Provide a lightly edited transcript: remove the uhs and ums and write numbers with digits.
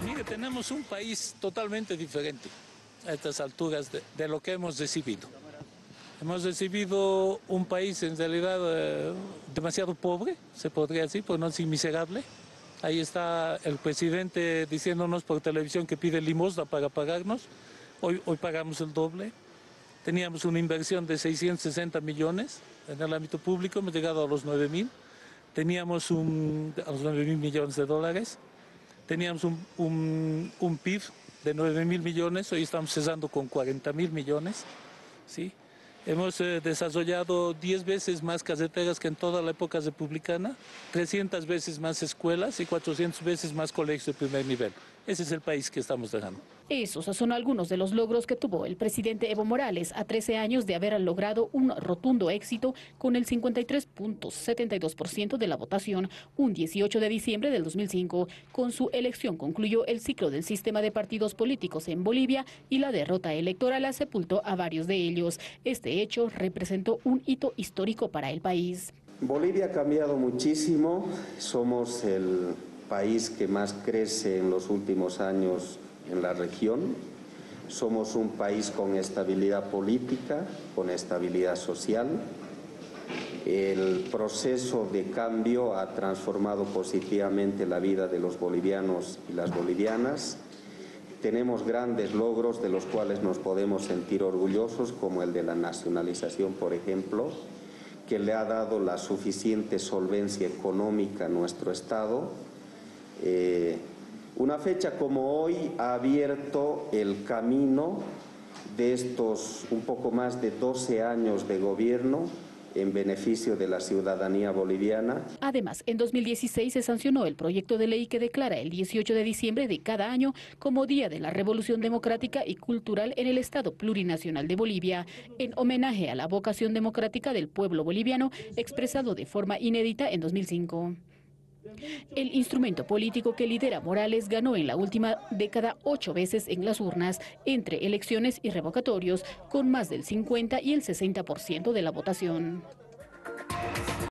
Mire, tenemos un país totalmente diferente a estas alturas de lo que hemos recibido. Hemos recibido un país en realidad demasiado pobre, se podría decir, por no decir miserable. Ahí está el presidente diciéndonos por televisión que pide limosna para pagarnos. Hoy pagamos el doble. Teníamos una inversión de 660 millones en el ámbito público, hemos llegado a los 9.000. Teníamos a los 9.000 millones de dólares. Teníamos un PIB de 9.000 millones, hoy estamos cesando con 40.000 millones. ¿Sí? Hemos desarrollado 10 veces más carreteras que en toda la época republicana, 300 veces más escuelas y 400 veces más colegios de primer nivel. Ese es el país que estamos dejando. Esos son algunos de los logros que tuvo el presidente Evo Morales a 13 años de haber logrado un rotundo éxito con el 53.72% de la votación. Un 18 de diciembre del 2005, con su elección concluyó el ciclo del sistema de partidos políticos en Bolivia y la derrota electoral sepultó a varios de ellos. Este hecho representó un hito histórico para el país. Bolivia ha cambiado muchísimo, somos el país que más crece en los últimos años en la región. Somos un país con estabilidad política, con estabilidad social. El proceso de cambio ha transformado positivamente la vida de los bolivianos y las bolivianas. Tenemos grandes logros de los cuales nos podemos sentir orgullosos, como el de la nacionalización, por ejemplo, que le ha dado la suficiente solvencia económica a nuestro Estado. Una fecha como hoy ha abierto el camino de estos un poco más de 12 años de gobierno en beneficio de la ciudadanía boliviana. Además, en 2016 se sancionó el proyecto de ley que declara el 18 de diciembre de cada año como Día de la Revolución Democrática y Cultural en el Estado Plurinacional de Bolivia, en homenaje a la vocación democrática del pueblo boliviano expresado de forma inédita en 2005. El instrumento político que lidera Morales ganó en la última década 8 veces en las urnas, entre elecciones y revocatorios, con más del 50 y el 60% de la votación.